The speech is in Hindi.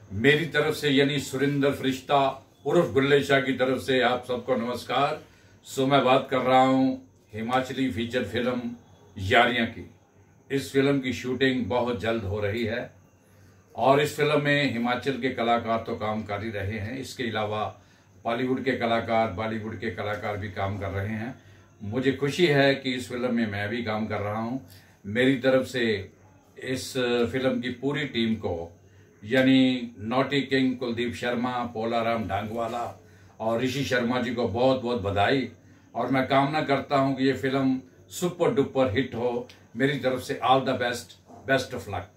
मेरी तरफ से यानी सुरिंदर फरिश्ता उर्फ गुल्ले शाह की तरफ से आप सबको नमस्कार। मैं बात कर रहा हूँ हिमाचली फीचर फिल्म यारियां की। इस फिल्म की शूटिंग बहुत जल्द हो रही है और इस फिल्म में हिमाचल के कलाकार तो काम कर ही रहे हैं, इसके अलावा बॉलीवुड के कलाकार, बॉलीवुड के कलाकार भी काम कर रहे हैं। मुझे खुशी है कि इस फिल्म में मैं भी काम कर रहा हूँ। मेरी तरफ से इस फिल्म की पूरी टीम को यानी नॉटी किंग कुलदीप शर्मा, पोलाराम ढांगवाला और ऋषि शर्मा जी को बहुत बहुत बधाई। और मैं कामना करता हूँ कि ये फिल्म सुपर डुपर हिट हो। मेरी तरफ से all the best, best of luck.